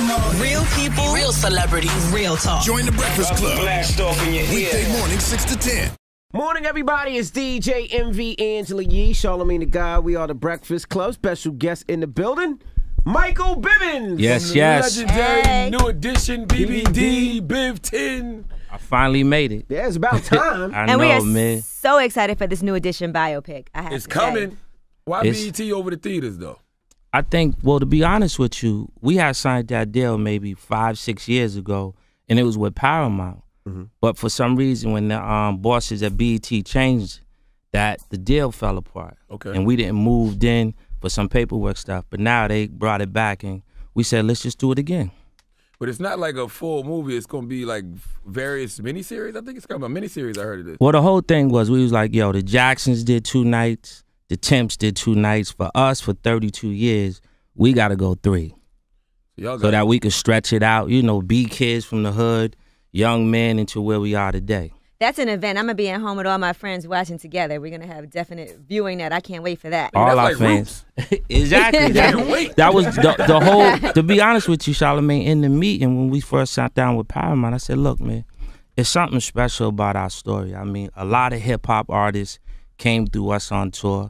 Real people, real celebrities, real talk. Join the Breakfast Club. Blast off in your ear. Weekday morning, 6 to 10. Morning, everybody. It's DJ MV Angela Yee, Charlamagne the God. We are the Breakfast Club. Special guest in the building, Michael Bivins. Yes, yes. Legendary New Edition, BBD, Biv 10. I finally made it. Yeah, it's about time. I And we know, are man. so excited for this New Edition biopic. I have It's to coming. Say. Why It's- BET over the theaters, though? I think, well, to be honest with you, we had signed that deal maybe 5-6 years ago, and it was with Paramount. But for some reason, when the bosses at BET changed that, the deal fell apart. Okay. And we didn't move in for some paperwork stuff. But now they brought it back, and we said, let's just do it again. But it's not like a full movie. It's going to be like various miniseries. I think it's coming. A miniseries, I heard of this. Well, the whole thing was, we was like, yo, the Jacksons did 2 nights, the Temps did 2 nights. For us, for 32 years, we got to go 3. Y'all So got that we could stretch it out, be kids from the hood, young men into where we are today. That's an event. I'm going to be at home with all my friends watching together. We're going to have definite viewing that. I can't wait for that. All that's our like fans. Exactly. Can't wait. That was the whole, to be honest with you, Charlamagne, in the meeting when we first sat down with Paramount, I said, look, man, it's something special about our story. I mean, a lot of hip-hop artists came through us on tour.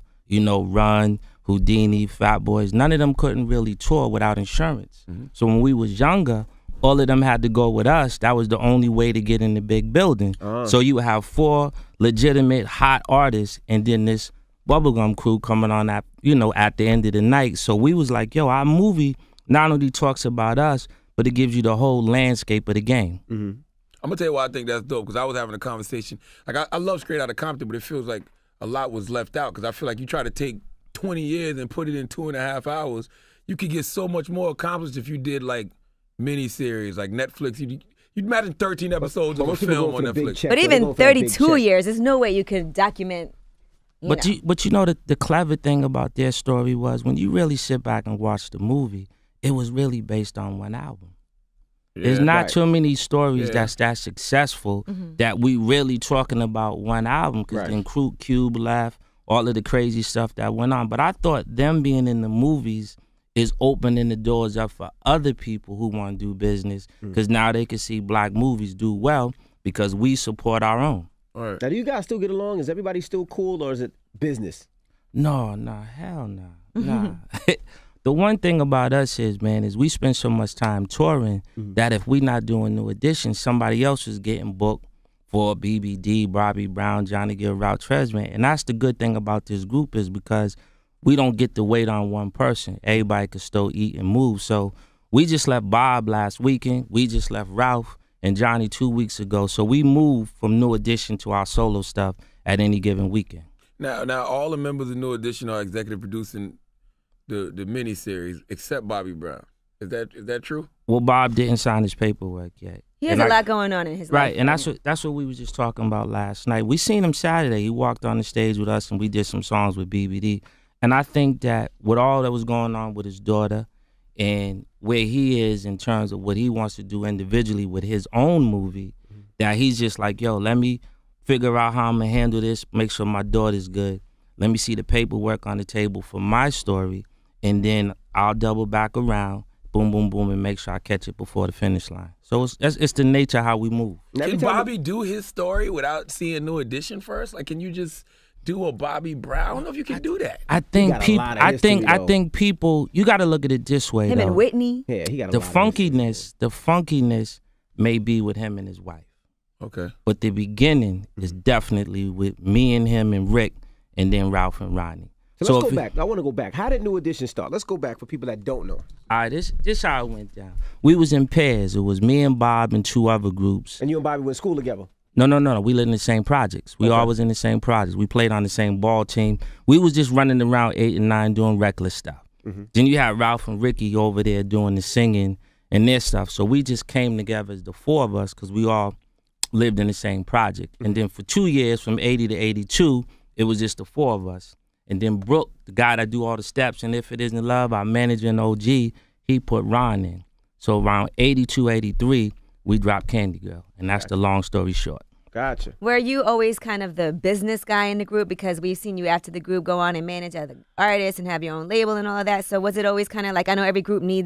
Run, Houdini, Fat Boys. None of them couldn't really tour without insurance. So when we was younger, all of them had to go with us. That was the only way to get in the big building. So you would have 4 legitimate hot artists and then this bubblegum crew coming on at the end of the night. So we was like, yo, our movie not only talks about us, but it gives you the whole landscape of the game. I'm going to tell you why I think that's dope, because I was having a conversation. Like, I love Straight Outta Compton, but it feels like a lot was left out, because I feel like you try to take 20 years and put it in 2.5 hours. You could get so much more accomplished if you did, like, mini-series, like Netflix. You'd imagine 13 episodes of a film on Netflix. But even 32 years, there's no way you could document. But the clever thing about their story was, when you really sit back and watch the movie, it was really based on one album. There's not too many stories that's that successful that we really talking about one album, because then Cube left, all of the crazy stuff that went on. But I thought them being in the movies is opening the doors up for other people who want to do business, because now they can see black movies do well because we support our own. All right. Now, do you guys still get along? Is everybody still cool, or is it business? No, hell no. Nah. The one thing about us is we spend so much time touring that if we not doing New Edition, somebody else is getting booked for BBD, Bobby Brown, Johnny Gill, Ralph Tresvant. And that's the good thing about this group, is because we don't get to wait on one person. Everybody can still eat and move. So we just left Bob last weekend. We just left Ralph and Johnny 2 weeks ago. So we moved from New Edition to our solo stuff at any given weekend. Now all the members of New Edition are executive producing the miniseries, except Bobby Brown. Is that true? Well, Bob didn't sign his paperwork yet. He has a lot going on in his life. Right, and that's what we was just talking about last night. We seen him Saturday. He walked on the stage with us, and we did some songs with BBD. And I think that with all that was going on with his daughter and where he is in terms of what he wants to do individually with his own movie, that he's just like, yo, let me figure out how I'm going to handle this, make sure my daughter's good. Let me see the paperwork on the table for my story, and then I'll double back around, boom, boom, boom, and make sure I catch it before the finish line. So it's the nature of how we move. Can Bobby do his story without seeing New Edition first? Like, can you just do a Bobby Brown? I don't know if you can do that. I think people. I think people. You got to look at it this way. Him and Whitney. Yeah, he got the funkiness. The funkiness may be with him and his wife. Okay. But the beginning is definitely with me and him and Rick, and then Ralph and Rodney. So let's go back. I want to go back. How did New Edition start? Let's go back for people that don't know. All right, this how it went down. We was in pairs. It was me and Bob and 2 other groups. And you and Bobby went to school together? No. We lived in the same projects. We all was in the same projects. We played on the same ball team. We was just running around 8 and 9 doing reckless stuff. Then you had Ralph and Ricky over there doing the singing and their stuff. So we just came together as the 4 of us, because we all lived in the same project. And then for 2 years, from 80 to 82, it was just the 4 of us. And then Brooke, the guy that do all the steps, and If It Isn't Love, our manager and OG, he put Ron in. So around 82, 83, we dropped Candy Girl. And that's the long story short. Gotcha. Were you always kind of the business guy in the group? Because we've seen you after the group go on and manage other artists and have your own label and all of that. So was it always kind of like, I know every group needs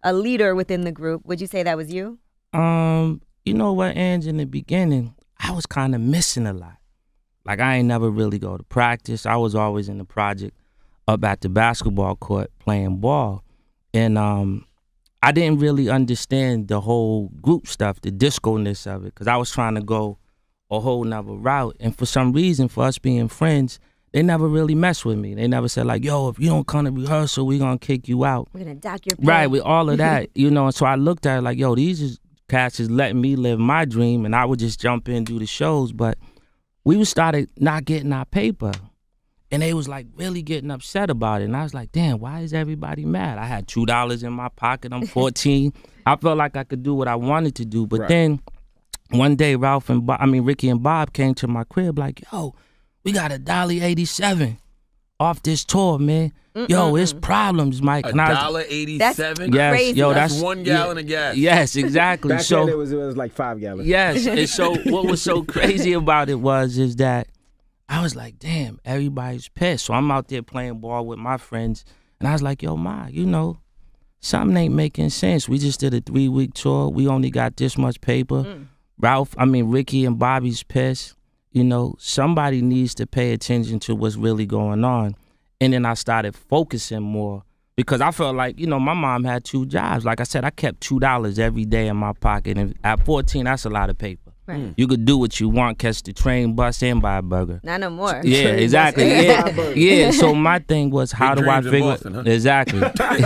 a leader within the group. Would you say that was you? You know what, Ange, in the beginning, I was kind of missing a lot. Like, I ain't never really go to practice. I was always in the project up at the basketball court playing ball. And I didn't really understand the whole group stuff, the disco-ness of it, because I was trying to go a whole nother route. And for some reason, for us being friends, they never really messed with me. They never said, like, yo, if you don't come to rehearsal, we going to kick you out. We're going to dock your pay. Right, with all of that, you know. And so I looked at it like, yo, these cats is letting me live my dream, and I would just jump in and do the shows. But we started not getting our paper. And they was like really getting upset about it. And I was like, damn, why is everybody mad? I had $2 in my pocket. I'm 14. I felt like I could do what I wanted to do. But then one day, Ricky and Bob came to my crib like, yo, we got $1.87 off this tour, man. Yo, it's problems, Mike. $1.87? That's yes, crazy. yo, That's 1 gallon of gas. Yes, exactly. Back then it was like 5 gallons. Yes, and so what was so crazy about it is that I was like, damn, everybody's pissed. So I'm out there playing ball with my friends, and I was like, yo, Ma, you know, something ain't making sense. We just did a 3-week tour. We only got this much paper. Ricky and Bobby's pissed. You know, somebody needs to pay attention to what's really going on. And then I started focusing more because I felt like, you know, my mom had 2 jobs. Like I said, I kept $2 every day in my pocket. And at 14, that's a lot of paper. Right. You could do what you want, catch the train, bus, and buy a burger. Not no more. Yeah, exactly. Yeah. So my thing was, how do I figure? Boston, huh? Exactly.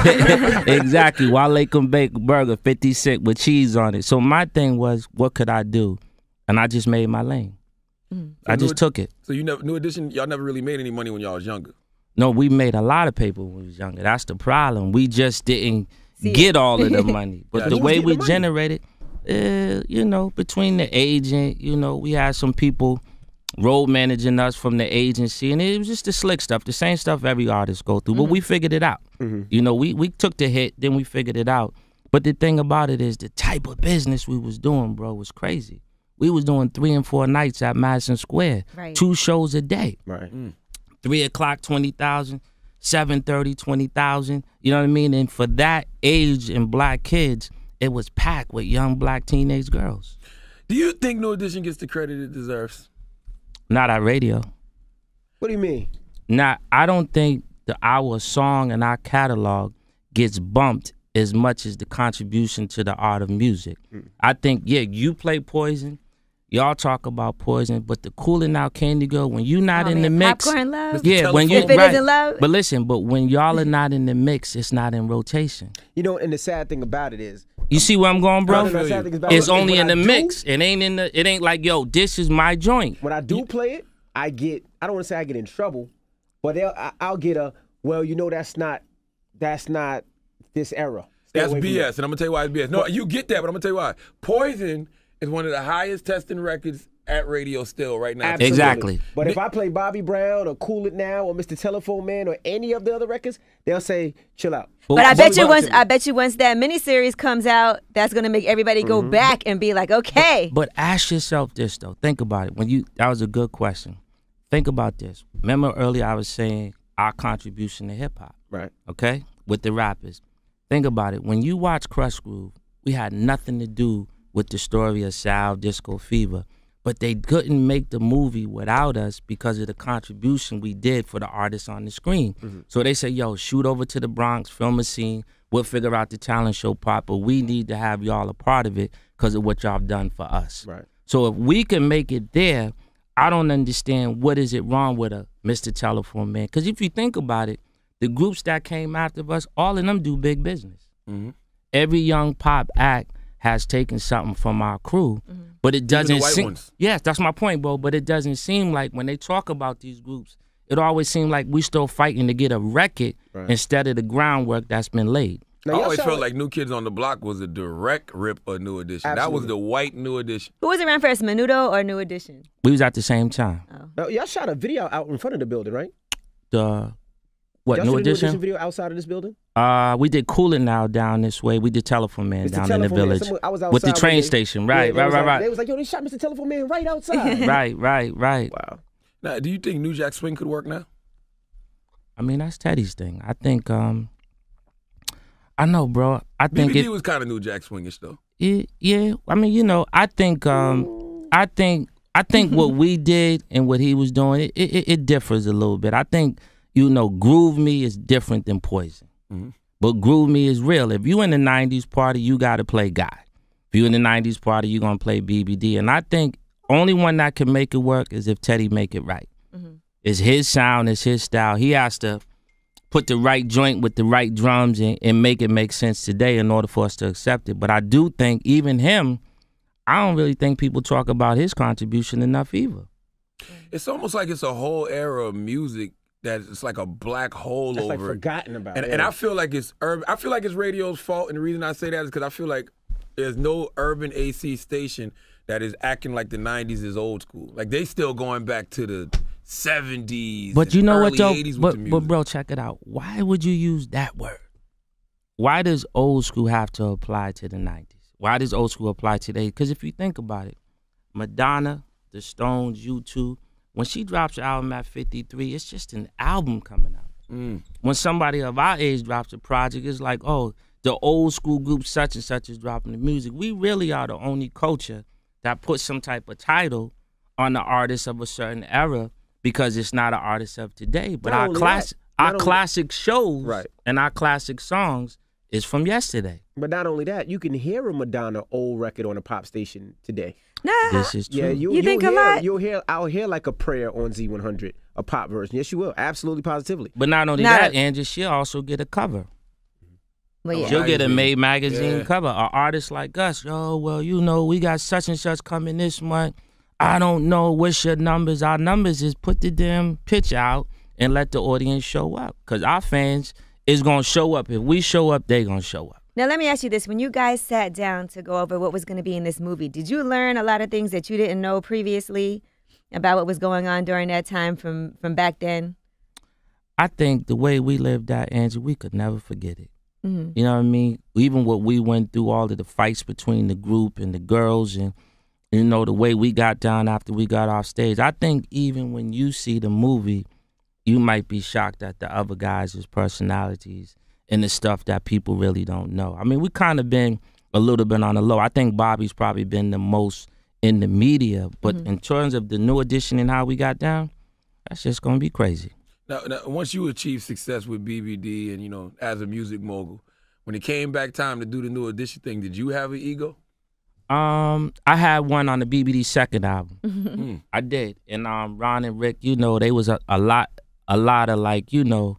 Exactly. Wale can bake a burger 50 cents with cheese on it. So my thing was, what could I do? And I just made my lane. I just took it. So New Edition, y'all never really made any money when y'all was younger. No, we made a lot of paper when we was younger. That's the problem. We just didn't get all of the money. But the way we generated, you know, between the agent, you know, we had some people road managing us from the agency, and it was just the slick stuff, the same stuff every artist go through. But we figured it out. You know, we took the hit, then we figured it out. But the thing about it is the type of business we was doing, bro, was crazy. We was doing 3 and 4 nights at Madison Square, 2 shows a day. Right. 3 o'clock, 20,000. 7:30, 20,000. You know what I mean? And for that age and black kids, it was packed with young black teenage girls. Do you think New Edition gets the credit it deserves? Not at radio. What do you mean? I don't think our song and our catalog gets bumped as much as the contribution to the art of music. I think, you play Poison. Y'all talk about Poison, but the Coolin' Out Candy Girl, when you not in the mix, Popcorn Love. when you If it isn't love. But listen, when y'all are not in the mix, it's not in rotation. You know, and the sad thing about it is, You see where I'm going, bro? the sad thing about It's it is only when in the I mix. It ain't like, yo, this is my joint. when I do play it, I don't want to say I get in trouble, but I'll get well, you know, that's not this era. Stay That's away from BS, that. and I'm gonna tell you why it's BS. No, you get that, but I'm gonna tell you why. Poison is one of the highest testing records at radio still right now. Absolutely. Exactly. But if I play Bobby Brown or Cool It Now or Mr. Telephone Man or any of the other records, they'll say, chill out. But I bet you once once that miniseries comes out, that's gonna make everybody go back and be like, okay. But ask yourself this though. Think about it. That was a good question. Think about this. Remember earlier I was saying our contribution to hip hop. Right. Okay? With the rappers. Think about it. When you watch Crush Groove, we had nothing to do with the story of Sal Disco Fever. But they couldn't make the movie without us because of the contribution we did for the artists on the screen. So they say, yo, shoot over to the Bronx, film a scene. We'll figure out the talent show part, but we need to have y'all a part of it because of what y'all done for us. Right. So if we can make it there, I don't understand what is it wrong with a Mr. Telephone Man. Because if you think about it, the groups that came after us, all of them do big business. Every young pop act has taken something from our crew, but it doesn't white seem. ones. Yes, that's my point, bro. But it doesn't seem like when they talk about these groups, it always seems like we still fighting to get a record instead of the groundwork that's been laid. Now, I y'all always sound felt like New Kids on the Block was a direct rip of New Edition. That was Absolutely. the white New Edition. Who was around first, Menudo or New Edition? We was at the same time. Now, y'all shot a video out in front of the building, right? The Y'all New shoot a New Edition? Edition video outside of this building? We did Cool It Now down this way. We did Telephone Man Mr. down in the Telephone Man. village Someone- I was with the outside train when they- station. Yeah, Right. They was like, yo, they shot Mr. Telephone Man right outside. Right. Wow. Now, do you think New Jack Swing could work now? I mean, that's Teddy's thing. I think I know, bro. I think BBD was kind of New Jack Swingish though. Yeah. I mean, you know, I think what we did and what he was doing, it differs a little bit. I think, you know, Groove Me is different than Poison. Mm-hmm. But Groove Me is real. If you in the 90s party, you got to play Guy. If you in the 90s party, you going to play BBD. And I think only one that can make it work is if Teddy make it right. Mm-hmm. It's his sound, it's his style. He has to put the right joint with the right drums and make it make sense today in order for us to accept it. But I do think even him, I don't really think people talk about his contribution enough either. It's almost like it's a whole era of music that it's like a black hole That's over like forgotten about. And I feel like it's urban. I feel like it's radio's fault, and the reason I say that is because I feel like there's no urban AC station that is acting like the 90s is old school. Like they still going back to the 70s. But you know what, though? 80s with the music. But bro, check it out. Why would you use that word? Why does old school have to apply to the 90s? Why does old school apply today? Because if you think about it, Madonna, the Stones, U2, when she drops her album at 53, it's just an album coming out. When somebody of our age drops a project, it's like, oh, the old school group such and such is dropping the music. We really are the only culture that puts some type of title on the artist of a certain era because it's not an artist of today. But our classic shows and our classic songs is from yesterday. But not only that, you can hear a Madonna old record on a pop station today. Nah. This is true. Yeah, you think a lot? I'll hear like a prayer on Z100, a pop version. Yes, you will. Absolutely, positively. But not only that, Angie, she'll also get a cover. Well, yeah. She'll get a Made magazine cover. An artist like us, oh, well, you know, we got such and such coming this month. I don't know what's your numbers. Our numbers is put the damn pitch out and let the audience show up. Because our fans is going to show up. If we show up, they going to show up. Now, let me ask you this. When you guys sat down to go over what was going to be in this movie, did you learn a lot of things that you didn't know previously about what was going on during that time from back then? I think the way we lived that, Angie, we could never forget it. Mm-hmm. You know what I mean? Even what we went through, all of the fights between the group and the girls and, you know, the way we got down after we got off stage. I think even when you see the movie, you might be shocked at the other guys' personalities and the stuff that people really don't know. I mean, we kind of been a little bit on the low. I think Bobby's probably been the most in the media, but in terms of the New Edition and how we got down, that's just going to be crazy. Now, once you achieve success with BBD and, you know, as a music mogul, when it came back time to do the New Edition thing, did you have an ego? I had one on the BBD second album. I did. And Ron and Rick, you know, they was a lot of like, you know,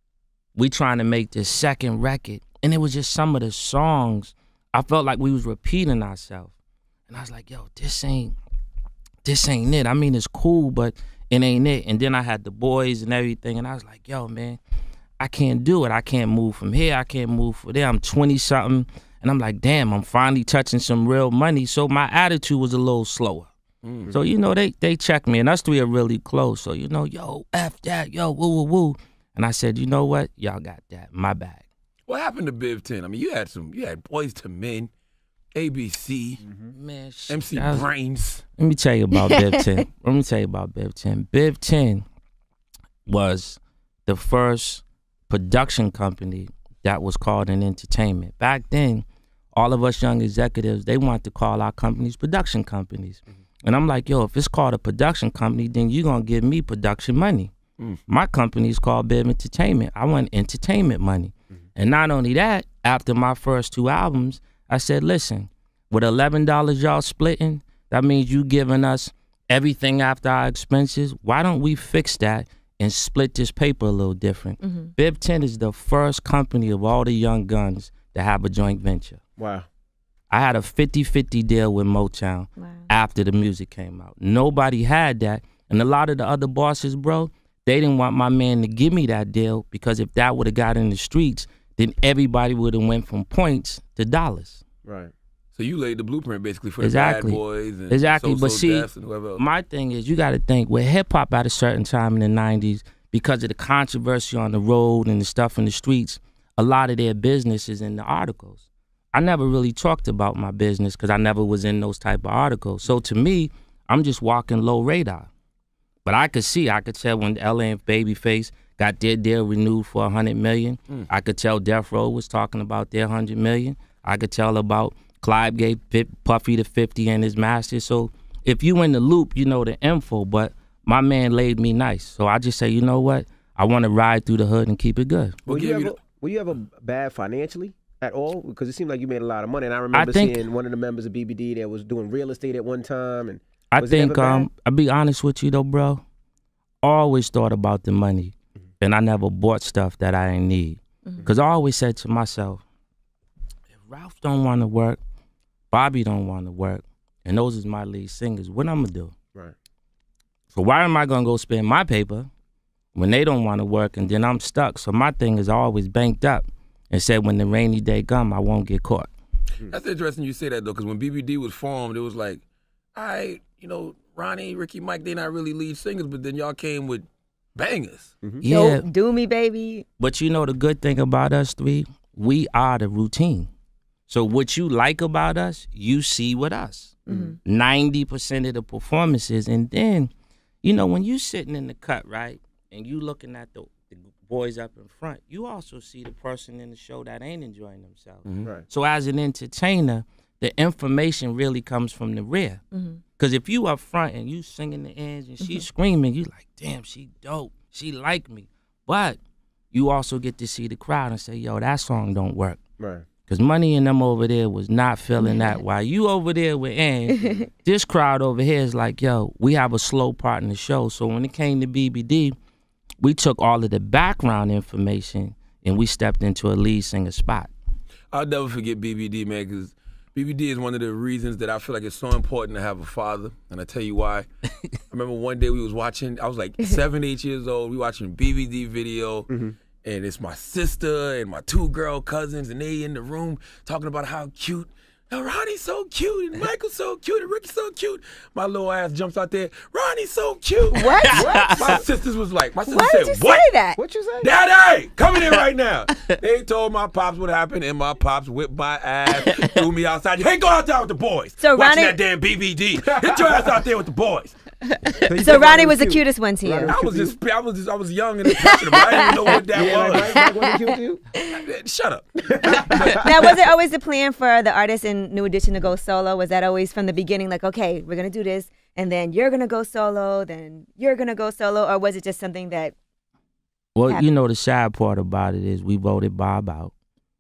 we trying to make this second record. And it was just some of the songs, I felt like we was repeating ourselves. And I was like, yo, this ain't it. I mean, it's cool, but it ain't it. And then I had the boys and everything, and I was like, yo, man, I can't do it. I can't move from here. I can't move from there. I'm 20-something, and I'm like, damn, I'm finally touching some real money. So my attitude was a little slower. So, you know, they checked me, and us three are really close. So, you know, yo, F that, yo, woo, woo, woo. And I said, you know what? Y'all got that. My bag. What happened to Biv 10? I mean, you had Boyz II Men, ABC, Man, MC Brains. Let me tell you about Biv 10. Biv 10 was the first production company that was called an entertainment. Back then, all of us young executives, they wanted to call our companies production companies. And I'm like, yo, if it's called a production company, then you're going to give me production money. My company's called Biv Entertainment. I want entertainment money. And not only that, after my first 2 albums, I said, listen, with $11 y'all splitting, that means you giving us everything after our expenses. Why don't we fix that and split this paper a little different? Biv 10 is the first company of all the young guns to have a joint venture. Wow. I had a 50-50 deal with Motown after the music came out. Nobody had that. And a lot of the other bosses, bro, they didn't want my man to give me that deal because if that would have got in the streets, then everybody would have went from points to dollars. Right. So you laid the blueprint basically for the Bad Boys and But see, Def and whoever else. My thing is you got to think with hip-hop at a certain time in the 90s, because of the controversy on the road and the stuff in the streets, a lot of their business is in the articles. I never really talked about my business because I never was in those type of articles. So to me, I'm just walking low radar. But I could tell when LA and Babyface got their deal renewed for $100 million. I could tell Death Row was talking about their $100 million. I could tell about Clive gave Puffy the 50 and his master. So if you in the loop, you know the info. But my man laid me nice. So I just say, you know what? I want to ride through the hood and keep it good. Were you ever bad financially at all? Because it seemed like you made a lot of money. And I remember seeing one of the members of BBD that was doing real estate at one time. And I think, I'll be honest with you though, bro. Always thought about the money. And I never bought stuff that I didn't need. Because I always said to myself, if Ralph don't want to work, Bobby don't want to work, and those is my lead singers, what I'm going to do? Right. So why am I going to go spend my paper when they don't want to work and then I'm stuck? So my thing is always banked up and said when the rainy day come, I won't get caught. That's interesting you say that, though, because when BBD was formed, it was like, all right, you know, Ronnie, Ricky, Mike, they not really lead singers, but then y'all came with bangers. Yeah. Do Me Baby. But you know the good thing about us three? We are the routine. So what you like about us, you see with us. 90% of the performances. And then, you know, when you sitting in the cut, right, and you looking at the boys up in front, you also see the person in the show that ain't enjoying themselves. Right. So as an entertainer, the information really comes from the rear. Because if you up front and you singing the ends and she screaming, you like, damn, she dope. She like me. But you also get to see the crowd and say, yo, that song don't work. Right. Because Money and them over there was not feeling that. While you over there with Ann, this crowd over here is like, yo, we have a slow part in the show. So when it came to BBD, we took all of the background information and we stepped into a lead singer spot. I'll never forget BBD, man, because BBD is one of the reasons that I feel like it's so important to have a father, and I tell you why. I remember one day we was watching, I was like 7, 8 years old, we watching BBD video, and it's my sister and my 2 girl cousins, and they in the room talking about how cute. Now, Ronnie's so cute, and Michael's so cute, and Ricky's so cute. My little ass jumps out there, Ronnie's so cute. What? My sisters was like, my sister Why said, did you what? say that? What you say? Daddy, coming in right now. They told my pops what happened, and my pops whipped my ass, threw me outside. Hey, go out there with the boys. So watching Ronnie- that damn BBD. Get your ass out there with the boys. So Ronnie was the cutest one to you. Ronnie- I was young and impressionable. I didn't even know what that was. Mike wasn't cute to you? Shut up. Now, was it always the plan for the artist in New Edition to go solo? Was that always from the beginning, like, okay, we're going to do this, and then you're going to go solo, then you're going to go solo, or was it just something that... Well, you know, the sad part about it is we voted Bob out.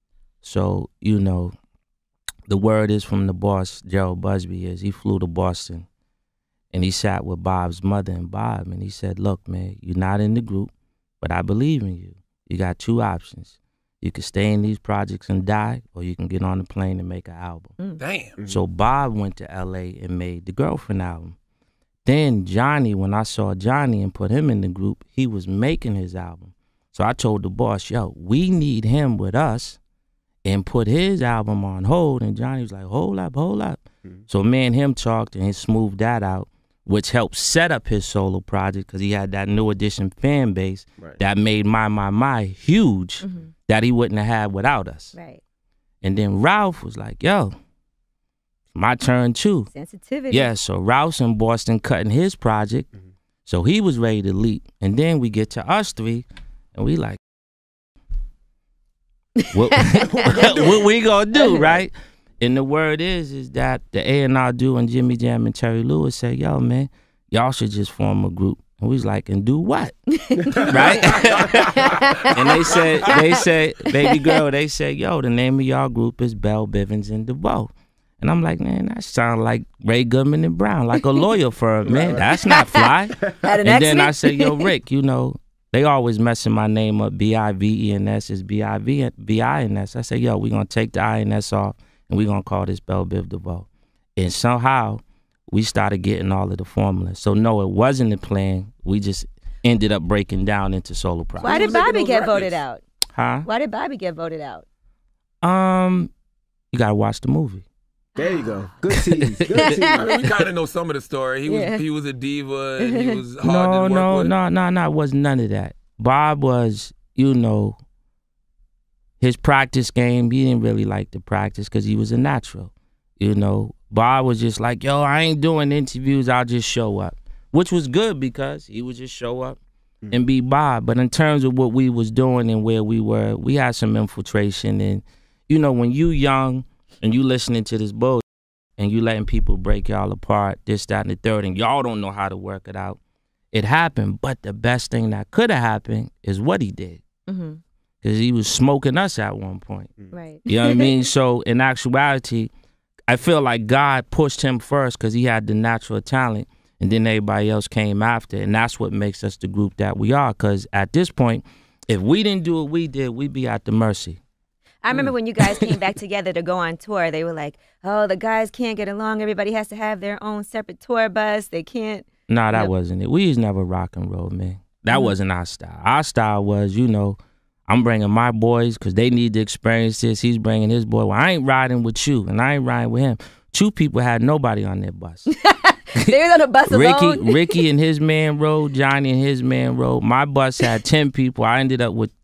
So, you know, the word is from the boss, Gerald Busby, is he flew to Boston, and he sat with Bob's mother and Bob, and he said, look, man, you're not in the group, but I believe in you. You got 2 options. You can stay in these projects and die, or you can get on the plane and make an album. Damn. So Bob went to L.A. and made the Girlfriend album. Then Johnny, when I saw Johnny and put him in the group, he was making his album. So I told the boss, yo, we need him with us, and put his album on hold. And Johnny was like, hold up. So me and him talked, and he smoothed that out, which helped set up his solo project because he had that New Edition fan base that made My huge that he wouldn't have had without us. Right. And then Ralph was like, yo, my turn too. Sensitivity. Yeah, so Ralph's in Boston cutting his project, so he was ready to leap. And then we get to us 3, and we like, what we gonna do, right? And the word is that the A&R dude and Jimmy Jam and Terry Lewis said, yo, man, y'all should just form a group. And we was like, and do what? Right? And they said, baby girl, they said, yo, the name of y'all group is Bell, Bivens, and DeVoe. And I'm like, man, that sounds like Ray Goodman and Brown, like a lawyer firm, man. That's not fly. And then I said, yo, Rick, you know, they always messing my name up. B-I-V-E-N-S is B-I-V-I-N-S. I said, yo, we going to take the I-N-S off, and we going to call this Bell, Biv, DeVoe. And somehow we started getting all of the formulas. So, no, it wasn't the plan. We just ended up breaking down into solo projects. Why did Bobby get voted out? Huh? Why did Bobby get voted out? You got to watch the movie. There you go. Good tease. Good tease. I mean, we kind of know some of the story. He was a diva, and he was hard to work with. No, it wasn't none of that. Bob was, you know, his practice game, he didn't really like to practice because he was a natural. You know, Bob was just like, yo, I ain't doing interviews, I'll just show up. Which was good because he would just show up, and be Bob. But in terms of what we was doing and where we were, we had some infiltration. And, you know, when you young and you listening to this bullshit and you letting people break y'all apart, this, that, and the third, and y'all don't know how to work it out, it happened. But the best thing that could have happened is what he did. Because he was smoking us at one point. Right. You know what I mean? So in actuality, I feel like God pushed him first because he had the natural talent, and then everybody else came after. And that's what makes us the group that we are. Because at this point, if we didn't do what we did, we'd be at the mercy. I remember when you guys came back together to go on tour, they were like, oh, the guys can't get along. Everybody has to have their own separate tour bus. They can't. Nah, that wasn't it. We was never rock and roll, man. That wasn't our style. Our style was, you know, I'm bringing my boys because they need to experience this. He's bringing his boy. Well, I ain't riding with you, and I ain't riding with him. Two people had nobody on their bus. They was on a bus alone. Ricky and his man rode. Johnny and his man rode. My bus had 10 people. I ended up with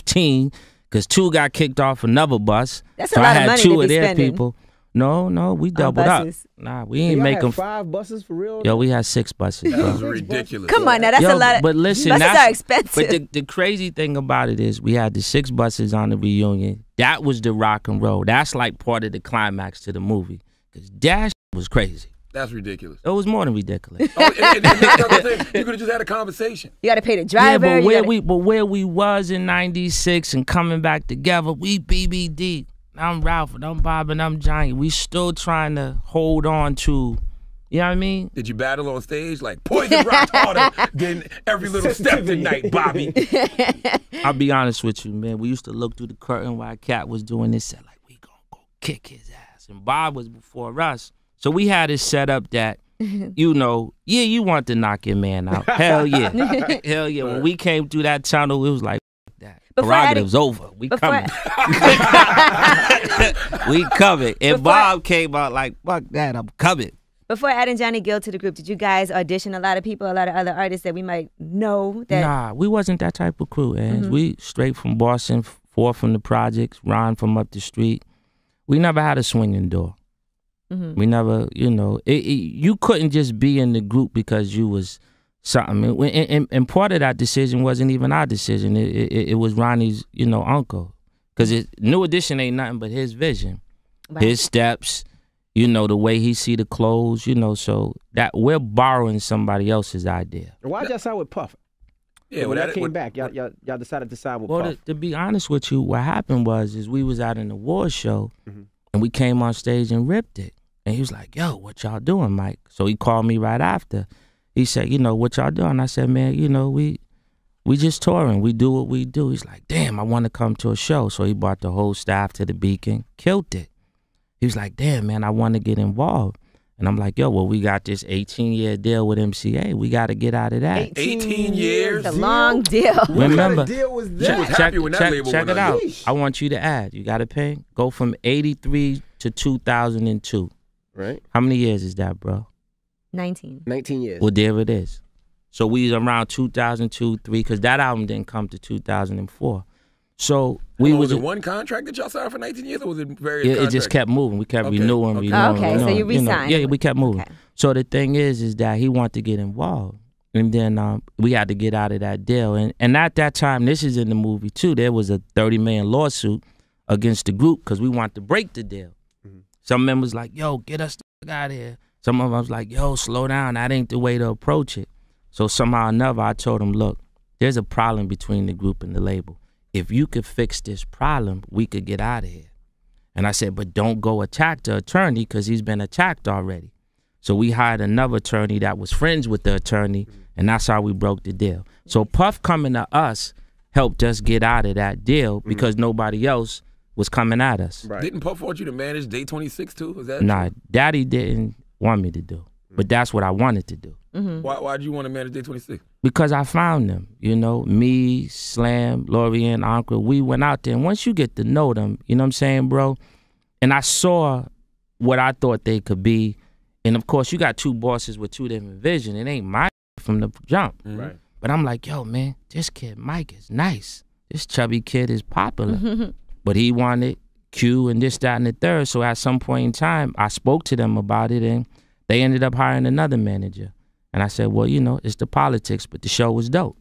15 because 2 got kicked off another bus. That's so a lot I had of money 2 to of be their spending. people. No, we doubled up. Nah, we ain't Y'all make had them. 5 buses for real? Yo, we had 6 buses, That bro. was ridiculous. Come on now, that's Yo, a lot. But listen, buses that's, are expensive. But the crazy thing about it is we had the 6 buses on the reunion. That was the rock and roll. That's like part of the climax to the movie. Because that was crazy. That's ridiculous. It was more than ridiculous. Oh, and that's the other thing. You could have just had a conversation. You got to pay the driver. Yeah, you but where we was in '96 and coming back together, we BBD. I'm Ralph and I'm Bob and I'm Johnny. We still trying to hold on to, you know what I mean? Did you battle on stage like Poison rocked harder than every little step tonight, Bobby? I'll be honest with you, man. We used to look through the curtain while Cat was doing this, said like, we gonna go kick his ass. And Bob was before us. So we had it set up that, you know, yeah, you want to knock your man out. Hell yeah. Hell yeah. When we came through that tunnel, it was like, that. Prerogative's over. We coming. We coming. And Bob came out like, fuck that, I'm coming. Before adding Johnny Gill to the group, did you guys audition a lot of people, a lot of other artists that we might know? That Nah, we wasn't that type of crew, and we straight from Boston, 4 from the projects, Ron from up the street. We never had a swinging door. We never, you know, you couldn't just be in the group because you was something. And part of that decision wasn't even our decision. It was Ronnie's, you know, uncle. Because New Edition ain't nothing but his vision. Right. His steps, you know, the way he see the clothes, you know, so that we're borrowing somebody else's idea. Why'd y'all sign with Puff? Yeah, when well, that came back, y'all decided to sign with Well, Puff. to be honest with you, what happened was we was at an award show, and we came on stage and ripped it. And he was like, yo, what y'all doing, Mike? So he called me right after. He said, you know, what y'all doing? I said, man, you know, we just touring. We do what we do. He's like, damn, I want to come to a show. So he brought the whole staff to the Beacon, killed it. He was like, damn, man, I want to get involved. And I'm like, yo, well, we got this 18-year deal with MCA. We got to get out of that. 18 years? It's a long deal. Remember, What kind of deal was that? was happy when that label check went it out. under. I want you to add. You got to pay. Go from 83 to 2002. Right? How many years is that, bro? 19. 19 years. Well, there it is. So we was around 2002, 3, because that album didn't come to 2004. So we was was it one contract that y'all signed for 19 years, or was it various it contracts? just kept moving. We kept Okay. renewing, Okay. renewing. Okay, so renewing, you re-signed. Yeah, we kept moving. Okay. So the thing is that he wanted to get involved. And then we had to get out of that deal. And at that time, this is in the movie too, there was a $30 million lawsuit against the group because we wanted to break the deal. Some members like, yo, get us the fuck out of here. Some of them was like, yo, slow down. That ain't the way to approach it. So somehow or another, I told them, look, there's a problem between the group and the label. If you could fix this problem, we could get out of here. And I said, but don't go attack the attorney because he's been attacked already. So we hired another attorney that was friends with the attorney, and that's how we broke the deal. So Puff coming to us helped us get out of that deal because nobody else was coming at us. Right. Didn't Puff want you to manage Day 26 too? Was that Nah, true? Daddy didn't want me to do, but that's what I wanted to do. Why'd you want to manage Day 26? Because I found them, you know, me, Slam, Lorian, Ankra, we went out there. And once you get to know them, you know what I'm saying, bro? And I saw what I thought they could be. And of course, you got 2 bosses with 2 different vision. It ain't my from the jump. Right. But I'm like, yo, man, this kid Mike is nice. This chubby kid is popular. But he wanted Q and this, that, and the third. So at some point in time, I spoke to them about it, and they ended up hiring another manager. And I said, well, you know, it's the politics, but the show was dope.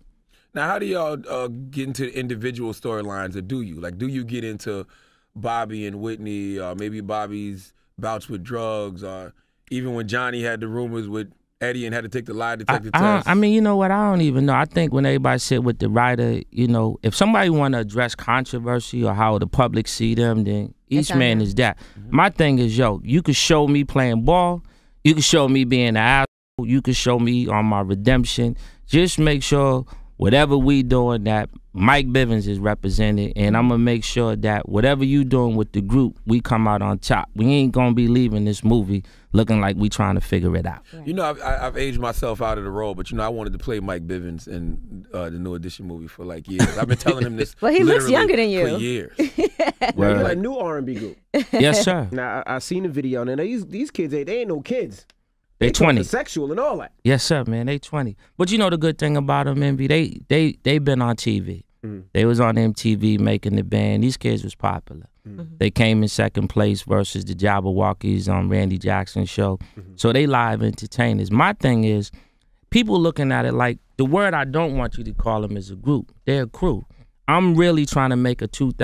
Now, how do y'all get into individual storylines, or do you? Like, do you get into Bobby and Whitney, maybe Bobby's bouts with drugs, or even when Johnny had the rumors with Eddie and had to take the lie detector test? I mean, you know what? I don't even know. I think when everybody sit with the writer, you know, if somebody want to address controversy or how the public see them, then each man is that. My thing is, yo, you could show me playing ball. You could show me being an asshole. You could show me on my redemption. Just make sure whatever we doing that Mike Bivens is represented, and I'm going to make sure that whatever you doing with the group, we come out on top. We ain't going to be leaving this movie looking like we trying to figure it out. You know, I've aged myself out of the role, but, you know, I wanted to play Mike Bivens in the New Edition movie for, like, years. I've been telling him this well, he looks younger than you. For years. Well, you're a new R&B group. Yes, sir. Now, I seen the video, and these kids, they ain't no kids. They 20. Sexual and all that. Yes, sir, man. They 20. But you know the good thing about them, Envy, they been on TV. They was on MTV making the band. These kids was popular. They came in second place versus the Jabberwockies on Randy Jackson's show. So they live entertainers. My thing is, people looking at it like, the word I don't want you to call them is a group. They're a crew. I'm really trying to make a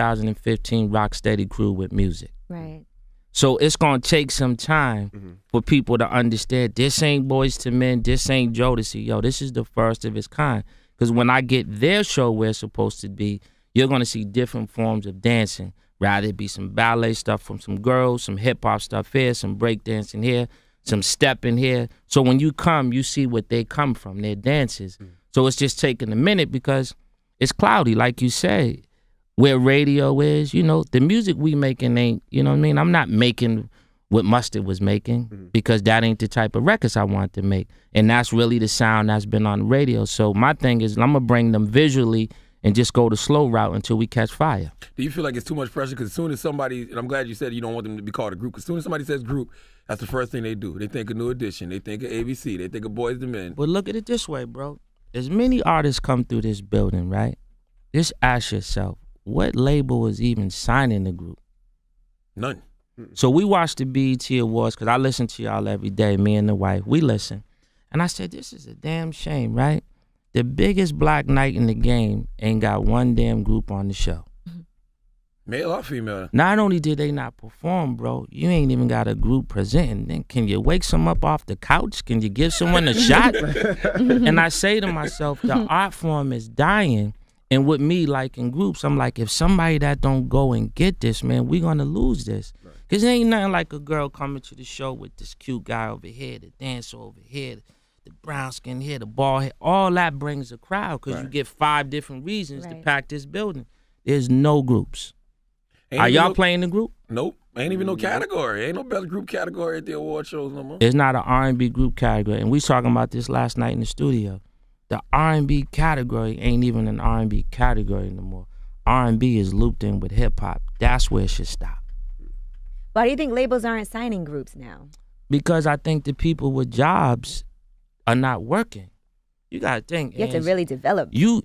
2015 Rocksteady crew with music. Right. So it's going to take some time for people to understand this ain't Boys to Men, this ain't Jodeci. Yo, this is the first of its kind. Because when I get their show where it's supposed to be, you're going to see different forms of dancing. Rather it be some ballet stuff from some girls, some hip-hop stuff here, some breakdancing here, some stepping here. So when you come, you see what they come from, their dances. So it's just taking a minute because it's cloudy, like you say. Where radio is, you know, the music we making ain't, you know what I mean? I'm not making what Mustard was making because that ain't the type of records I want to make. And that's really the sound that's been on the radio. So my thing is I'm going to bring them visually and just go the slow route until we catch fire. Do you feel like it's too much pressure? Because as soon as somebody, and I'm glad you said you don't want them to be called a group, because as soon as somebody says group, that's the first thing they do. They think of New Edition. They think of ABC. They think of Boys to Men. But look at it this way, bro. As many artists come through this building, right? Just ask yourself, what label is even signing the group? None. So we watched the BET Awards because I listen to y'all every day, me and the wife. We listen. And I said, this is a damn shame, right? The biggest black night in the game ain't got one damn group on the show. Male or female? Not only did they not perform, bro, you ain't even got a group presenting. Then can you wake some up off the couch? Can you give someone a shot? And I say to myself, the art form is dying. And with me, like in groups, I'm like, if somebody that don't go and get this, man, we gonna lose this. Because there ain't nothing like a girl coming to the show with this cute guy over here, the dancer over here, the brown skin here, the bald head. All that brings a crowd because you get 5 different reasons to pack this building. There's no groups. Are y'all playing the group? Nope. Ain't even no category. Ain't no best group category at the award shows no more. There's not an R&B group category. And we talking about this last night in the studio. The R&B category ain't even an R&B category anymore. R&B is looped in with hip-hop. That's where it should stop. Why do you think labels aren't signing groups now? Because I think the people with jobs are not working. You got to think. You have to really develop. You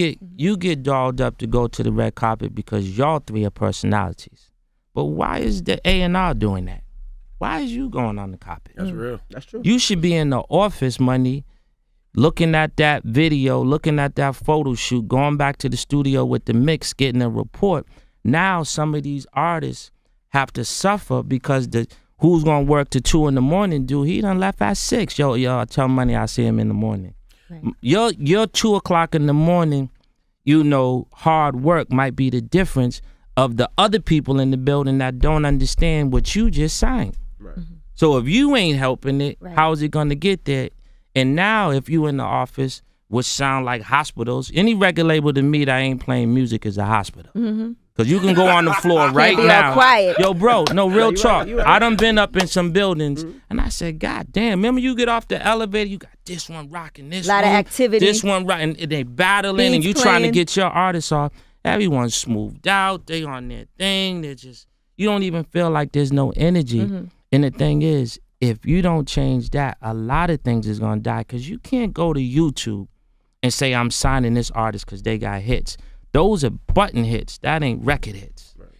get dolled up to go to the red carpet because y'all 3 are personalities. But why is the A&R doing that? Why is you going on the carpet? That's real. That's true. You should be in the office, money, looking at that video, looking at that photo shoot, going back to the studio with the mix, getting a report. Now some of these artists have to suffer because who's going to work to 2 in the morning, dude, he done left at 6. Yo, tell Money I see him in the morning. Right. Your 2 o'clock in the morning, you know, hard work might be the difference of the other people in the building that don't understand what you just signed. Right. So if you ain't helping it, how is it going to get there? And now if you in the office, which sound like hospitals, any record label to me that ain't playing music is a hospital. Because you can go on the floor right now. Quiet. Yo, bro, no, real talk. I done been up in some buildings, and I said, God damn, remember you get off the elevator, you got this one rocking, this one. A lot of activity. This one rocking, and they battling, and you trying to get your artists off. Everyone's smoothed out. They on their thing. They're just, you don't even feel like there's no energy. And the thing is, if you don't change that, a lot of things is going to die because you can't go to YouTube and say, I'm signing this artist because they got hits. Those are button hits. That ain't record hits.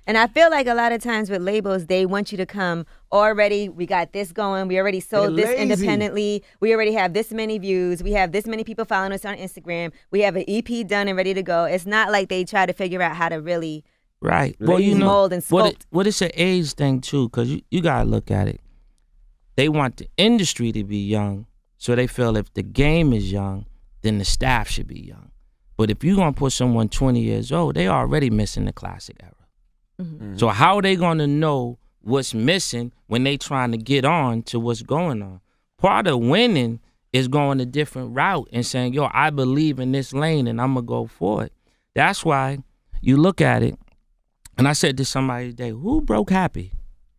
And I feel like a lot of times with labels, they want you to come already. We got this going. We already sold They're this lazy. independently. We already have this many views. We have this many people following us on Instagram. We have an EP done and ready to go. It's not like they try to figure out how to really Right. Well, you know, mold and sculpt. what it's an age thing too, because you got to look at it. They want the industry to be young, so they feel if the game is young, then the staff should be young. But if you're going to put someone 20 years old, they already missing the classic era. So how are they going to know what's missing when they trying to get on to what's going on? Part of winning is going a different route and saying, yo, I believe in this lane and I'm going to go for it. That's why you look at it, and I said to somebody today, who broke Happy?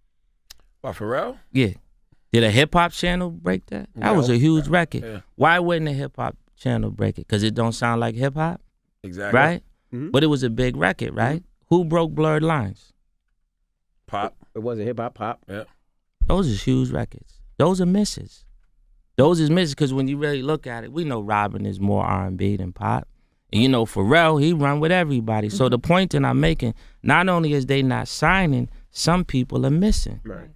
By Pharrell? Yeah. Did a hip-hop channel break that? That was a huge record. Yeah. Why wouldn't a hip-hop channel break it? Because it don't sound like hip-hop, Exactly. right? But it was a big record, right? Who broke Blurred Lines? Pop. It wasn't hip hop, pop. Yeah. Those is huge records. Those are misses. Those is misses because when you really look at it, we know Robin is more R&B than pop. And you know Pharrell, he run with everybody. So the point that I'm making, not only is they not signing, some people are missing. Right.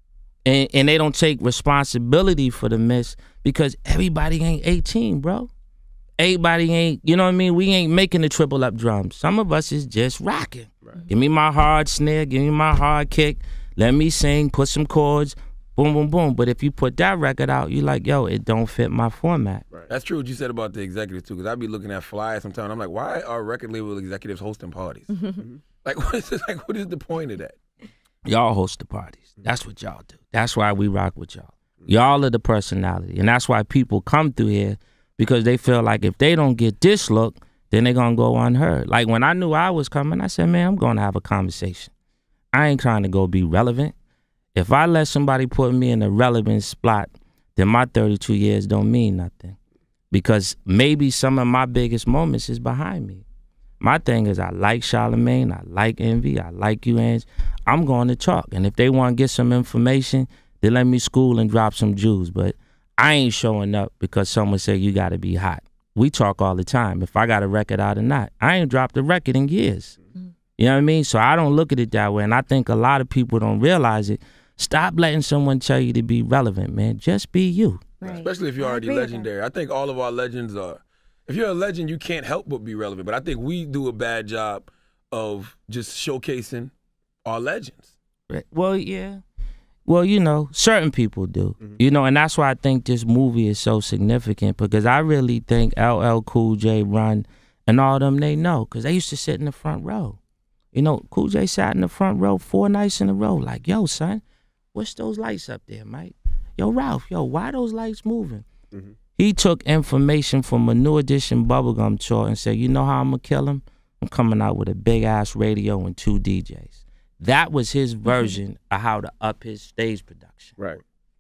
And they don't take responsibility for the miss because everybody ain't 18, bro. Everybody ain't, you know what I mean? We ain't making the triple up drums. Some of us is just rocking. Right. Give me my hard snare, give me my hard kick, let me sing, put some chords, boom, boom, boom. But if you put that record out, you like, yo, it don't fit my format. Right. That's true what you said about the executives too, because I be looking at flyers sometimes. I'm like, why are record label executives hosting parties? Like, what is the point of that? Y'all host the parties. That's what y'all do. That's why we rock with y'all. Y'all are the personality. And that's why people come through here because they feel like if they don't get this look, then they're going to go unheard. Like when I knew I was coming, I said, man, I'm going to have a conversation. I ain't trying to go be relevant. If I let somebody put me in a relevant spot, then my 32 years don't mean nothing. Because maybe some of my biggest moments is behind me. My thing is I like Charlamagne, I like Envy, I like you, Ange. I'm going to talk. And if they want to get some information, they let me school and drop some jewels. But I ain't showing up because someone said you got to be hot. We talk all the time. If I got a record out or not, I ain't dropped a record in years. You know what I mean? So I don't look at it that way. And I think a lot of people don't realize it. Stop letting someone tell you to be relevant, man. Just be you. Right. Especially if you're already legendary. I think all of our legends are. If you're a legend, you can't help but be relevant. But I think we do a bad job of just showcasing our legends. Right. Well, yeah. Well, you know, certain people do. You know, and that's why I think this movie is so significant because I really think LL Cool J, Run, and all them, they know because they used to sit in the front row. You know, Cool J sat in the front row 4 nights in a row like, yo, son, what's those lights up there, Mike? Yo, Ralph, yo, why those lights moving? He took information from a New Edition bubblegum tour and said, you know how I'm going to kill him? I'm coming out with a big-ass radio and 2 DJs. That was his version of how to up his stage production. Right.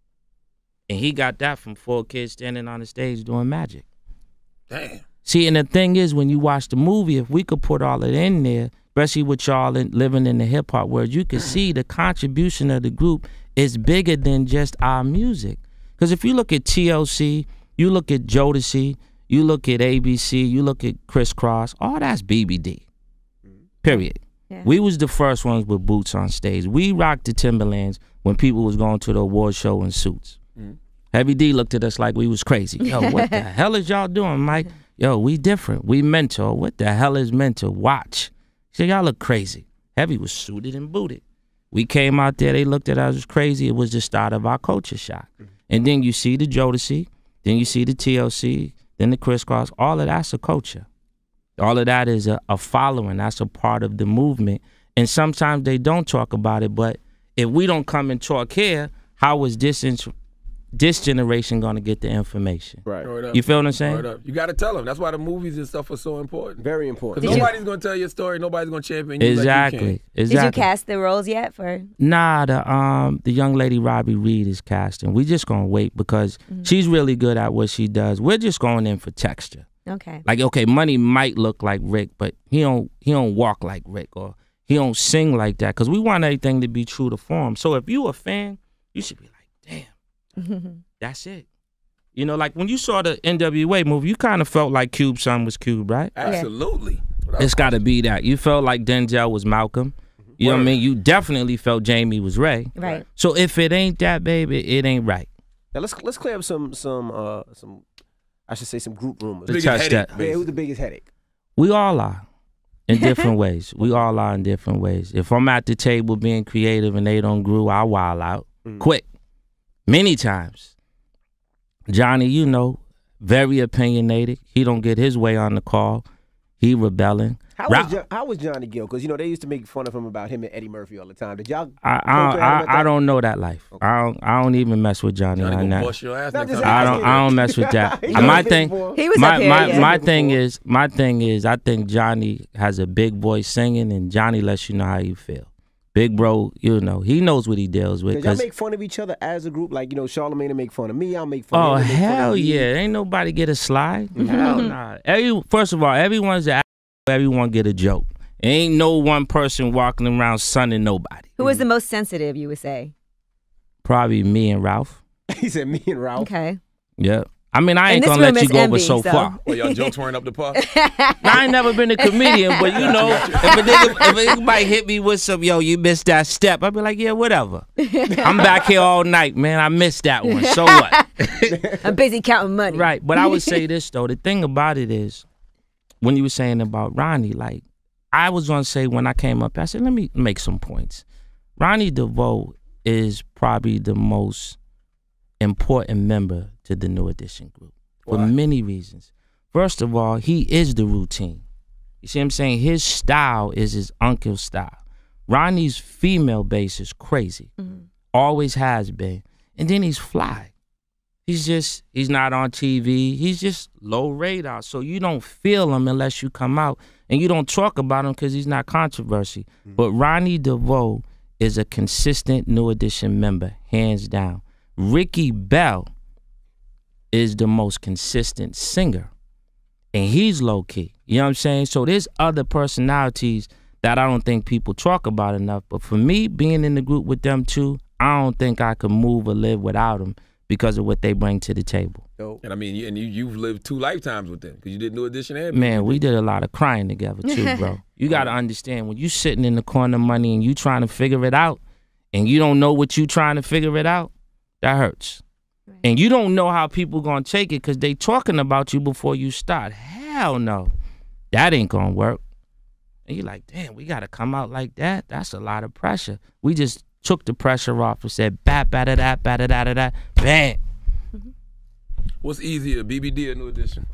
And he got that from 4 kids standing on the stage doing magic. Damn. See, and the thing is, when you watch the movie, if we could put all it in there, especially with y'all living in the hip-hop world, you could see the contribution of the group is bigger than just our music. Because if you look at TLC, you look at Jodeci, you look at ABC, you look at Criss Cross, all that's BBD. Period. Yeah. We was the first ones with boots on stage. We rocked the Timberlands when people was going to the award show in suits. Heavy D looked at us like we was crazy. Yo, what the hell is y'all doing, Mike? Yo, we different. We mentor. What the hell is mentor? Watch. He said, y'all look crazy. Heavy was suited and booted. We came out there, they looked at us as crazy. It was the start of our culture shock. And then you see the Jodeci, then you see the TLC, then the Criss Cross. All of that's a culture. All of that is a following. That's a part of the movement. And sometimes they don't talk about it, but if we don't come and talk here, how is this generation going to get the information? Right. You feel what I'm saying? Word up. You got to tell them. That's why the movies and stuff are so important. Very important. Because nobody's going to tell your story. Nobody's going to champion you Exactly. like you can. Exactly. Did you cast the roles yet for? Nah, the young lady Robbie Reed is casting. We just gonna wait because she's really good at what she does. We're just going in for texture. Okay. Like, okay, Money might look like Rick, but he don't walk like Rick or he don't sing like that because we want everything to be true to form. So if you a fan, you should be like, damn, that's it. You know, like when you saw the NWA movie, you kind of felt like Cube's son was Cube, right? Absolutely. It's got to be that. You felt like Denzel was Malcolm. You know what I mean? You definitely felt Jamie was Ray. Right. So if it ain't that, baby, it ain't right. Now let's clear up some I should say some group rumors. To touch that. Yeah, who's the biggest headache? We all are in different ways. We all are in different ways. If I'm at the table being creative and they don't groove, I wild out quick. Many times. Johnny, you know, very opinionated. He don't get his way on the call. He rebelling. How was Johnny Gill? Because, you know, they used to make fun of him about him and Eddie Murphy all the time. Did y'all? I don't know that life. Okay. I don't even mess with Johnny on that. Bust your ass I don't mess with that. My thing. He was up here, yeah. My thing is I think Johnny has a big voice singing, and Johnny lets you know how you feel. Big bro, you know, he knows what he deals with. Y'all make fun of each other as a group? Like, you know, Charlamagne will make fun of me, I'll make fun of him. Oh, hell yeah. Ain't nobody get a slide. Hell nah. First of all, everyone's an everyone get a joke. Ain't no one person walking around sunning nobody. Who was the most sensitive, you would say? Probably me and Ralph. He said me and Ralph. Okay. Yeah. I mean, I ain't gonna let you go over so far. Well, y'all jokes weren't up to par? I ain't never been a comedian, but you know, if a nigga might hit me with some, yo, you missed that step, I'd be like, yeah, whatever. I'm back here all night, man. I missed that one. So what? I'm busy counting money. Right. But I would say this, though. The thing about it is, when you were saying about Ronnie, like, I was gonna say when I came up, I said, let me make some points. Ronnie DeVoe is probably the most important member to the New Edition group for many reasons. First of all, he is the routine. You see what I'm saying? His style is his uncle's style. Ronnie's female base is crazy. Always has been. And then he's fly. He's not on TV. He's just low radar. So you don't feel him unless you come out. And you don't talk about him because he's not controversy. But Ronnie DeVoe is a consistent New Edition member, hands down. Ricky Bell is the most consistent singer. And he's low-key. You know what I'm saying? So there's other personalities that I don't think people talk about enough. But for me, being in the group with them too, I don't think I could move or live without them because of what they bring to the table. And I mean, you've lived 2 lifetimes with them because you did New Edition and man, we did a lot of crying together too, bro. You got to understand, when you sitting in the corner, money, and you trying to figure it out, and you don't know what you trying to figure it out, that hurts. Right. And you don't know how people gonna take it because they talking about you before you start. Hell no, that ain't gonna work. And you're like, damn, we gotta come out like that. That's a lot of pressure. We just took the pressure off and said, bat, bat, da, bat, da, da, da, bang. What's easier, BBD or New Edition?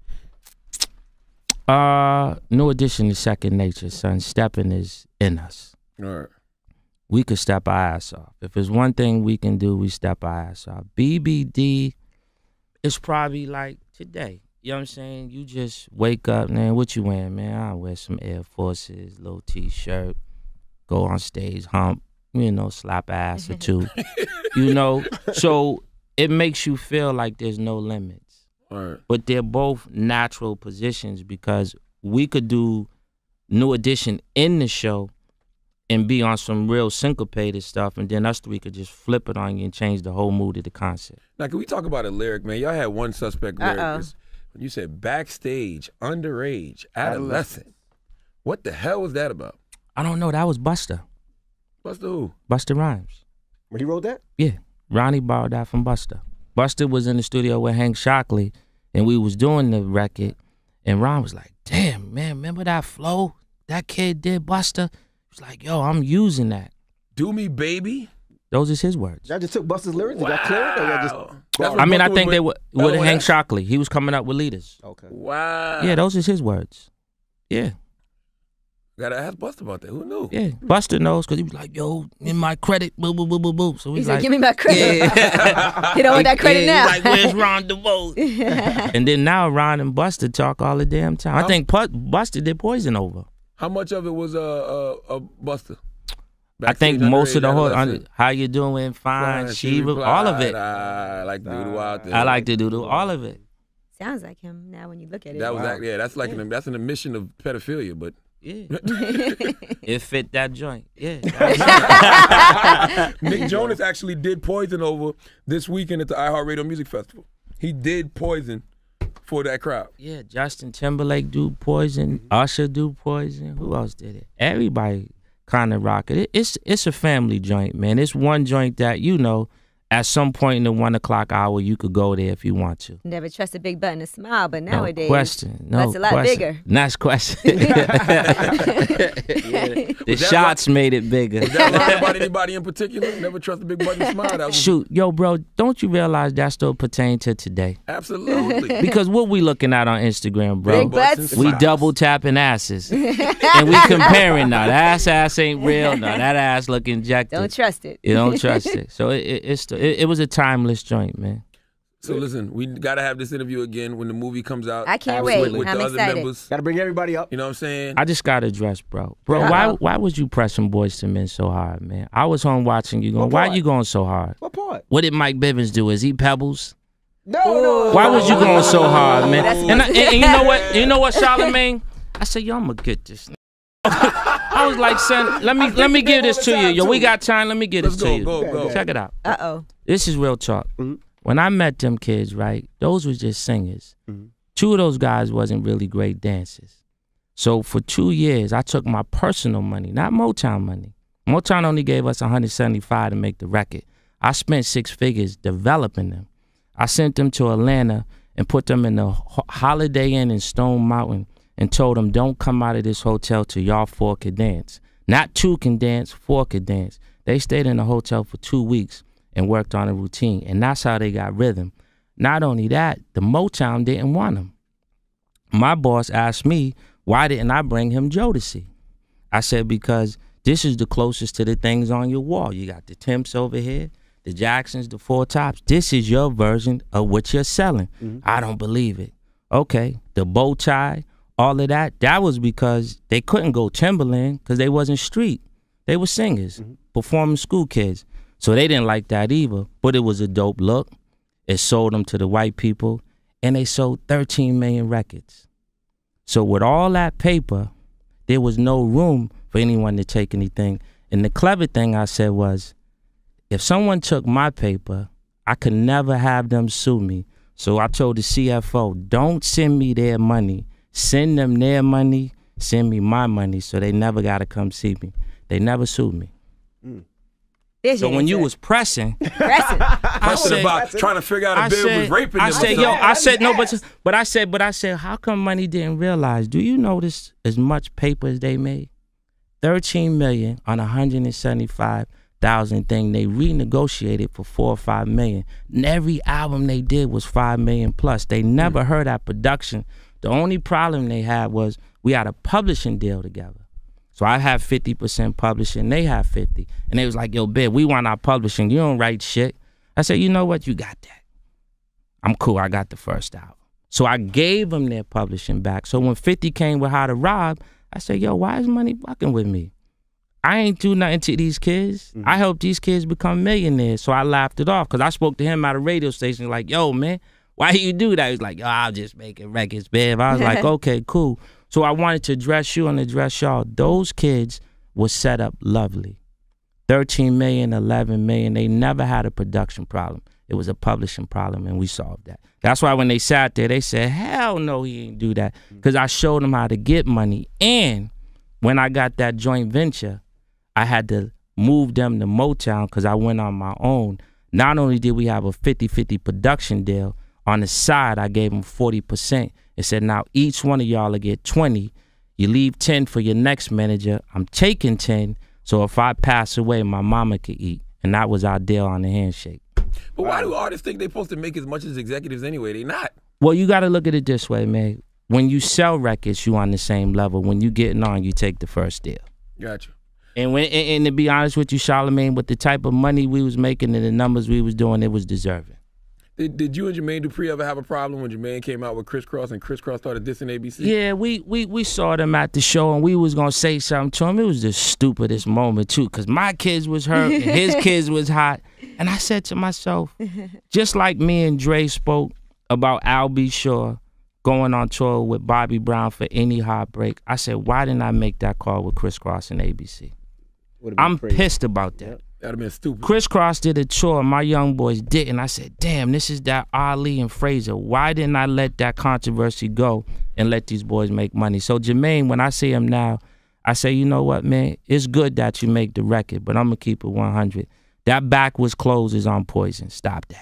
New Edition is second nature, son. Stepping is in us. All right. We could step our ass off. If there's one thing we can do, we step our ass off. BBD is probably like today. You know what I'm saying? You just wake up, man, what you wearing, man? I wear some Air Forces, little T-shirt, go on stage, hump, you know, slap ass or two. You know, so it makes you feel like there's no limits. All right. But they're both natural positions because we could do New Edition in the show and be on some real syncopated stuff, and then us three could just flip it on you and change the whole mood of the concert. Now, can we talk about a lyric, man? Y'all had one suspect lyric. When you said backstage, underage, adolescent. What the hell was that about? I don't know. That was Busta. Busta who? Busta Rhymes. When he wrote that? Yeah. Ronnie borrowed that from Busta. Busta was in the studio with Hank Shockley, and we was doing the record, and Ron was like, damn, man, remember that flow that kid did, Busta? He was like, yo, I'm using that. Do me, baby. Those is his words. Y'all just took Busta's lyrics? Wow. Y'all clear it, or y'all just... I mean, I think they were with Hank Shockley. He was coming up with Leaders. Okay. Wow. Yeah, those is his words. Yeah. Gotta ask Busta about that. Who knew? Yeah, Busta knows because he was like, yo, in my credit, boo, boo, boo, boo, boo. So he's like, give me my credit. Yeah. He don't want that credit now. He's like, where's Ron DeVoe? And then now Ron and Busta talk all the damn time. I think Busta did Poison over. How much of it was Busta? I think most of the whole, how you doing, fine, she replied, all of it. I like to do out there. I like to do all of it. Sounds like him now when you look at it. That was like, that's like that's an admission of pedophilia, but yeah, it fit that joint. Yeah. Nick Jonas actually did Poison over this weekend at the iHeartRadio Music Festival. He did Poison for that crowd. Yeah, Justin Timberlake do Poison, Usher do Poison. Who else did it? Everybody. kind of rock it. It's a family joint, man. It's one joint that, you know, at some point in the 1 o'clock hour, you could go there if you want to. Never trust a big button to smile, but nowadays, no question. that's a lot bigger. Next question. The shots made it bigger. Is that line about anybody in particular? Never trust a big button to smile. That was, Shoot, yo, bro, don't you realize that still pertains to today? absolutely. Because what we looking at on Instagram, bro? Big butts. We double tapping asses. And we comparing now. That ass ain't real. No, that ass look injected. Don't trust it. You don't trust it. So it was a timeless joint, man. So listen, we gotta have this interview again when the movie comes out. I can't with wait. I'm the other excited. members. Got to bring everybody up. You know what I'm saying? I just got addressed, bro. Bro, why was you pressing Boyz II Men so hard, man? I was home watching you going, What why part? you going so hard? What part? What did Mike Bivens do? Is he Pebbles? No. Why was you going so hard, man? That's And you know what, Charlamagne? I said, yo, I'm gonna get this. I was like, son, let me give this to you. Yo, we got time. Let me give this to you. Go. Check it out. Uh-oh. This is real talk. Mhm. When I met them kids, right, those was just singers. Mhm. 2 of those guys wasn't really great dancers. So for 2 years, I took my personal money, not Motown money. Motown only gave us $175 to make the record. I spent 6 figures developing them. I sent them to Atlanta and put them in the Holiday Inn in Stone Mountain and told them, don't come out of this hotel till y'all 4 could dance. Not 2 can dance, 4 could dance. They stayed in the hotel for 2 weeks and worked on a routine, and that's how they got rhythm. Not only that, the Motown didn't want them. My boss asked me, why didn't I bring him Jodeci? I said, because this is the closest to the things on your wall. You got the Temps over here, the Jacksons, the Four Tops. This is your version of what you're selling. I don't believe it. Okay, the bow tie, all of that, that was because they couldn't go Timberland because they wasn't street. They were singers, performing school kids. So they didn't like that either, but it was a dope look. It sold them to the white people, and they sold 13 million records. So with all that paper, there was no room for anyone to take anything. And the clever thing I said was, if someone took my paper, I could never have them sue me. So I told the CFO, don't send me their money. Send them their money, send me my money, so they never got to come see me. They never sued me. So when you was pressing, I said, about trying to figure out if Bill was raping I them. said, yo, I said, no, but I said, how come money didn't realize? Do you notice as much paper as they made? 13 million on 175,000 thing. They renegotiated for 4 or 5 million. And every album they did was 5 million plus. They never heard that production. The only problem they had was we had a publishing deal together. So I have 50% publishing, they have 50. And they was like, yo, Bill, we want our publishing. You don't write shit. I said, you know what? You got that. I'm cool. I got the first album. So I gave them their publishing back. So when 50 came with How to Rob, I said, yo, why is money fucking with me? I ain't do nothing to these kids. I helped these kids become millionaires. So I laughed it off because I spoke to him at a radio station like, yo, man, why you do that? He was like, yo, I'm just making records, babe. I was like, okay, cool. So I wanted to address you and address y'all. Those kids were set up lovely. 13 million, 11 million. They never had a production problem. It was a publishing problem, and we solved that. That's why when they sat there, they said, hell no, he ain't do that. Because I showed them how to get money. And when I got that joint venture, I had to move them to Motown because I went on my own. Not only did we have a 50-50 production deal, on the side, I gave them 40%. It said, now each one of y'all will get 20. You leave 10 for your next manager. I'm taking 10. So if I pass away, my mama could eat. And that was our deal on the handshake. But why do artists think they're supposed to make as much as executives anyway? They not. Well, you got to look at it this way, man. When you sell records, you on the same level. When you getting on, you take the first deal. Gotcha. And to be honest with you, Charlamagne, with the type of money we was making and the numbers we was doing, it was deserving. Did you and Jermaine Dupri ever have a problem when Jermaine came out with Criss Cross and Criss Cross started dissing ABC? Yeah, we saw them at the show and we was gonna say something to him. It was the stupidest moment too, cause my kids was hurt and his kids was hot, and I said to myself, just like me and Dre spoke about Al B. Shaw going on tour with Bobby Brown for Any Heartbreak, I said, why didn't I make that call with Criss Cross and ABC? I'm pissed about that. That'd have been stupid. Criss Cross did a tour, my young boys didn't. I said, damn, this is that Ali and Fraser. Why didn't I let that controversy go and let these boys make money? So Jermaine, when I see him now, I say, you know what, man? It's good that you make the record, but I'm going to keep it 100. That backwards clothes is on Poison. Stop that.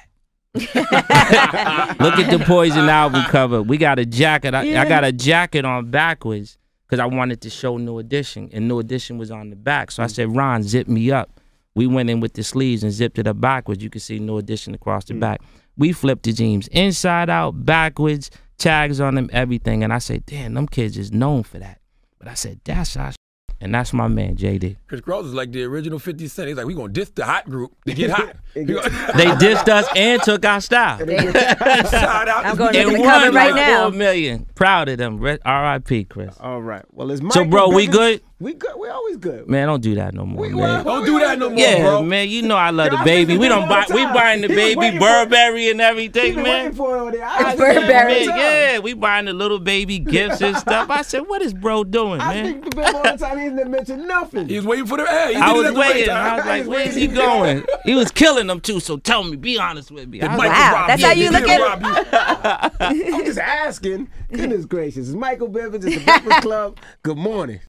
Look at the Poison album cover. We got a jacket. I got a jacket on backwards because I wanted to show New Edition, and New Edition was on the back. So I said, Ron, zip me up. We went in with the sleeves and zipped it up backwards. You can see New Edition across the back. We flipped the jeans inside out, backwards, tags on them, everything. And I said, damn, them kids is known for that. But I said, that's our and that's my man, JD. Chris Cross is like the original 50 Cent. He's like, we going to diss the hot group to get hot. They dissed us and took our style. Shout out. I'm going to And the won cover right like now. $4 million. Proud of them. R.I.P. Chris. All right. Well, it's Mike. So, bro, we good? We good. We always good. Man, don't do that no more, man. Don't do that no more, Yeah, bro. man, you know I love the I baby. think We the don't baby buy. all the We time. buying the He was baby waiting for Burberry and He everything, been man. waiting for it over there. It's Burberry. Yeah, we buying the little baby gifts and stuff. I said, what is bro doing, I man? think the baby all the time. He didn't mention nothing. He was waiting for the hey. I was waiting. I was like, where's he going? He was killing them too. So tell me, be honest with me. I was Michael like, Wow, robbed that's you. how you He look didn't at rob you. I'm just asking. Goodness gracious. It's Michael Bivins. It's the Breakfast Club. Good morning.